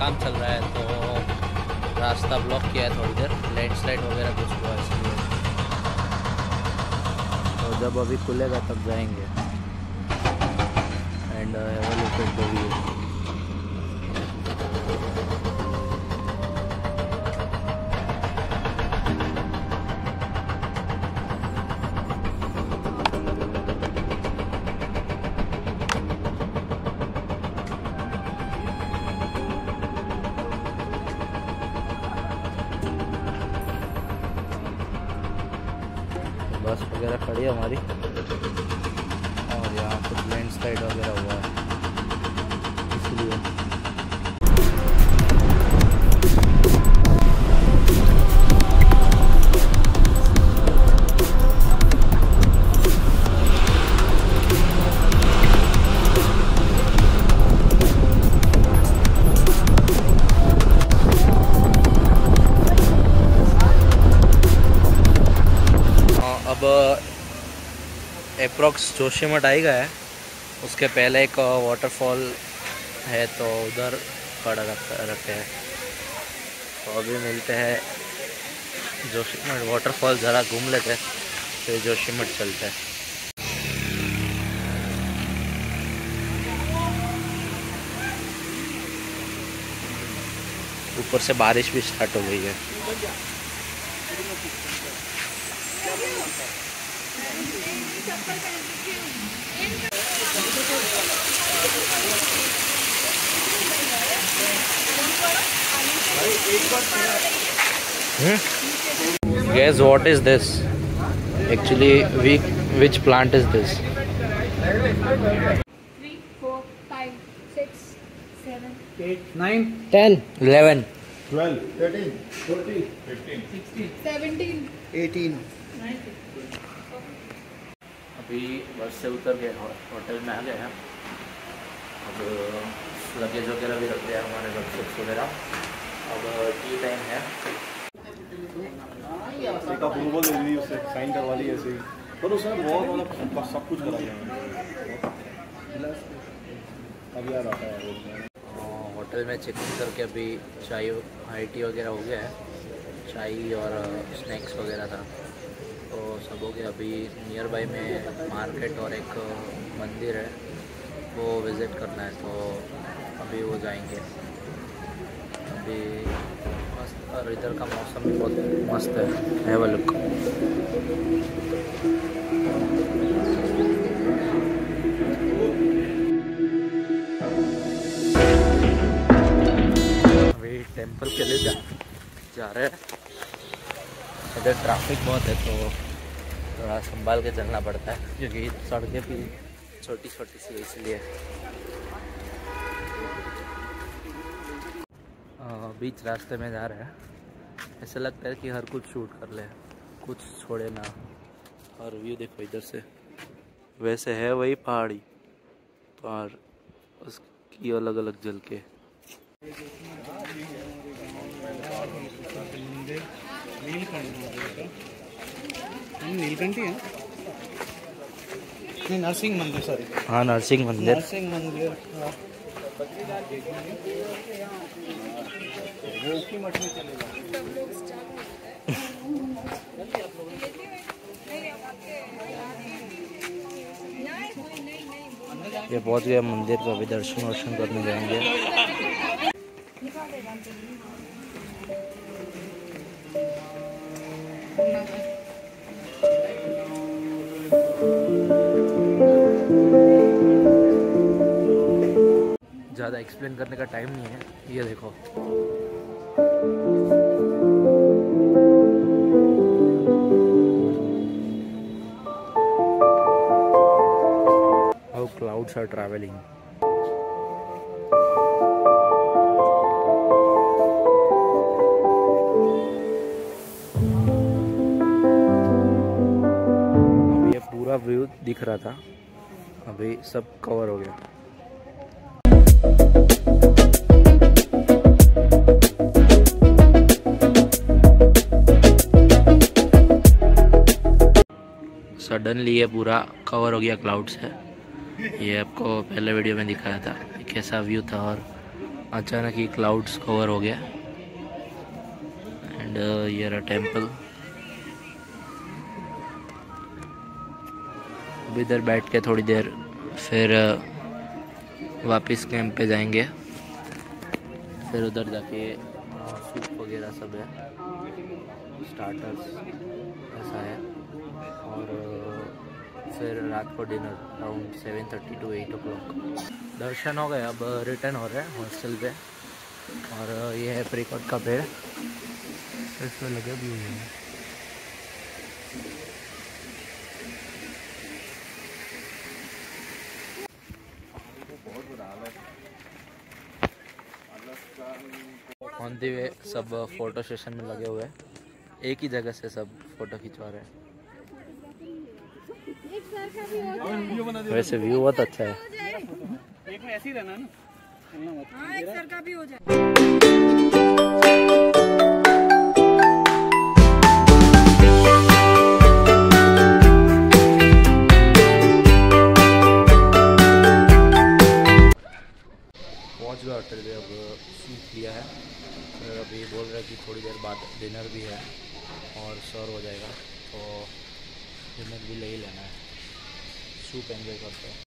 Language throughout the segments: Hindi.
काम चल रहा है तो रास्ता ब्लॉक किया है थोड़ी देर, लैंडस्लाइड वगैरह कुछ हुआ इसलिए। तो जब अभी खुलेगा तब जाएंगे। And have a look at the view. Bus वगैरह खड़ी है हमारी और यहाँ कुछ लैंडस्लाइड वगैरह हुआ है इसलिए। अब एप्रोक्स जोशीमठ आएगा है, उसके पहले एक वाटरफॉल है तो उधर खड़ा रखे हैं। तो अभी मिलते हैं जोशीमठ वाटरफॉल, ज़रा घूम लेते हैं फिर जोशीमठ चलते हैं। ऊपर से बारिश भी स्टार्ट हो गई है। Guess what is this? Actually, which plant is this? 3, 4, 5, 6, 7, 8, 9, 10, 11, 12, 13, 14, 15, 16, 17, 18. 19. अभी बस से उतर गए, होटल में आ गए हैं। अब लगेज वगैरह भी रख दिया हमारे बैग्स वगैरह। अब टी टाइम है। एक अप्रूवल दे दी, उससे साइन करवा ली ऐसे ही, पर उसने बहुत मतलब सब कुछ करा दिया। अब यार आता है होटल में चेक इन करके अभी चाय हाई टी वगैरह हो गया है, चाय और स्नैक्स वगैरह था तो सब हो गया। अभी नियर बाई में मार्केट और एक मंदिर है वो विज़िट करना है तो अभी वो जाएंगे। अभी मस्त, और इधर का मौसम भी बहुत मस्त है। Have a look. अभी टेंपल के लिए जा रहे हैं। इधर ट्रैफिक बहुत है तो थोड़ा संभाल के चलना पड़ता है क्योंकि सड़कें भी छोटी छोटी सी इसलिए। बीच रास्ते में जा रहे हैं, ऐसा लगता है कि हर कुछ शूट कर ले, कुछ छोड़े ना। और व्यू देखो इधर से, वैसे है वही पहाड़ी पर उसकी अलग अलग झलके। नीलकंठी है नहीं, नरसिंह मंदिर, सॉरी। हाँ, नरसिंह मंदिर। नरसिंह मंदिर गोकी मठ में चलेगा। ये पहुंच गए मंदिर को, अभी दर्शन वर्शन करने जाएंगे। ज़्यादा एक्सप्लेन करने का टाइम नहीं है, ये देखो। How clouds are traveling. अब ये पूरा व्यू दिख रहा था, अभी सब कवर हो गया। सडनली ये पूरा कवर हो गया क्लाउड से। ये आपको पहले वीडियो में दिखाया था कैसा व्यू था और अचानक ही क्लाउड्स कवर हो गया एंड ये रहा टेम्पल। अब इधर बैठ के थोड़ी देर फिर वापस कैंप पे जाएंगे। फिर उधर जाके सूप वगैरह सब है, स्टार्टर्स ऐसा है। और फिर रात को डिनर अराउंड 7:30 to 8 o'clock। दर्शन हो गए, अब रिटर्न हो रहे हैं हॉस्टल पे। और ये है प्रिकॉट का पेड़, इसमें लगे भी हुए हैं। ऑन दी वे सब फोटो सेशन में लगे हुए हैं, एक ही जगह से सब फोटो खिंचवा रहे हैं। वैसे व्यू बहुत अच्छा है। एक में ऐसे ही रहना ना, हाँ, एक सर का भी हो जाए। पहुंच गया होटल में, अब सूप लिया है। फिर अभी बोल रहे हैं कि थोड़ी देर बाद डिनर भी है और सर्व हो जाएगा, तो डिनर भी ले ही लेना है। सूप एंजॉय करते हैं।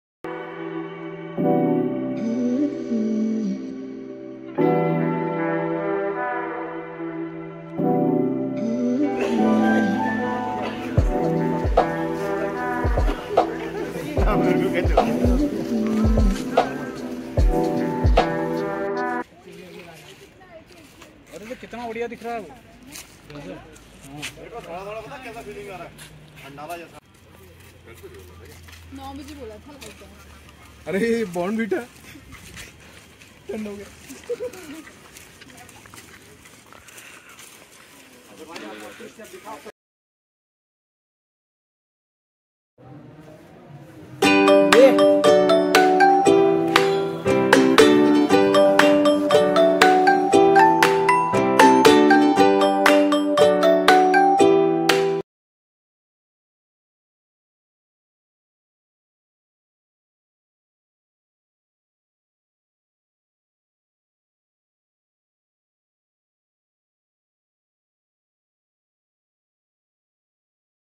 अरे तो कितना बढ़िया दिख रहा है वो। कैसा फीलिंग आ रहा है, अंडाला जैसा। 9 बजे बोला था। अरे बॉर्नवीटा ठंड हो गया।